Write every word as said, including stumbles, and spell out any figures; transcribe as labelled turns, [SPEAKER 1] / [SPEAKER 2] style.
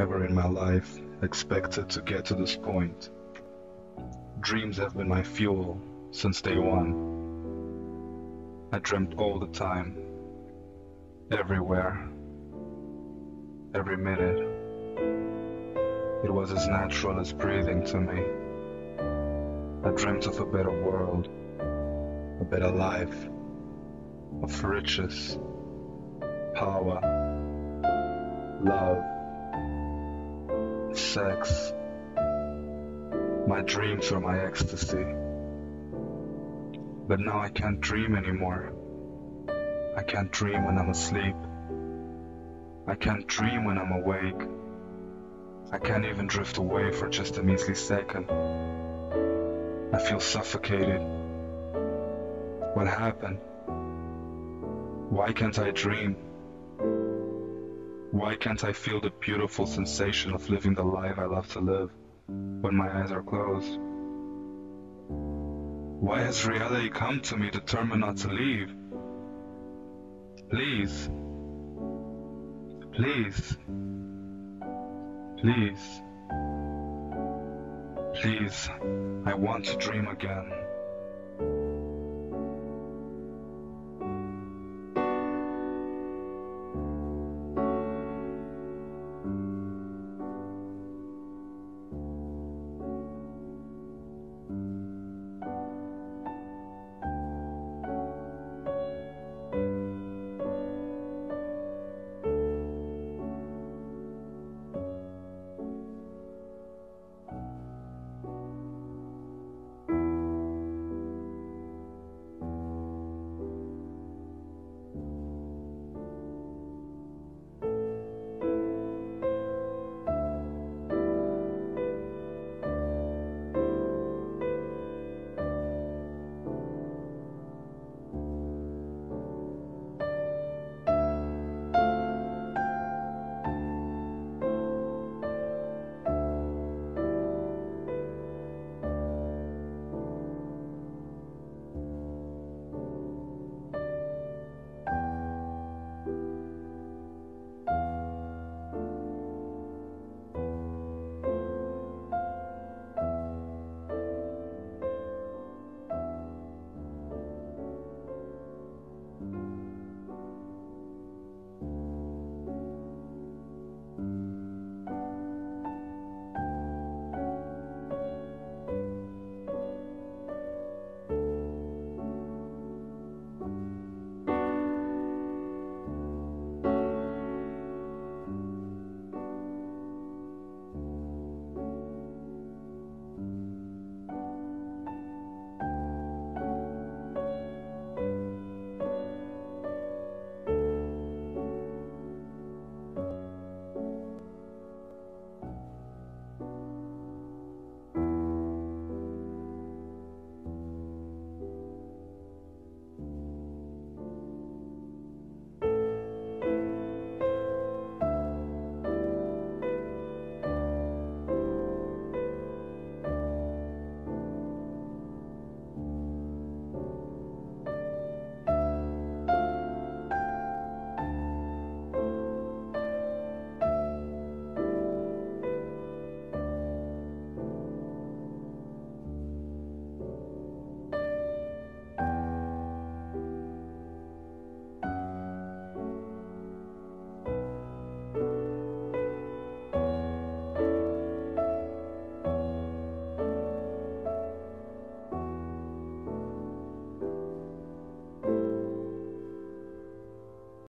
[SPEAKER 1] never in my life expected to get to this point. Dreams have been my fuel since day one. I dreamt all the time, everywhere, every minute. It was as natural as breathing to me. I dreamt of a better world, a better life, of riches, power, love, sex. My dreams were my ecstasy. But now I can't dream anymore. I can't dream when I'm asleep. I can't dream when I'm awake. I can't even drift away for just a measly second. I feel suffocated. What happened? Why can't I dream? Why can't I feel the beautiful sensation of living the life I love to live when my eyes are closed? Why has reality come to me determined not to leave? Please, please, please, please, I want to dream again.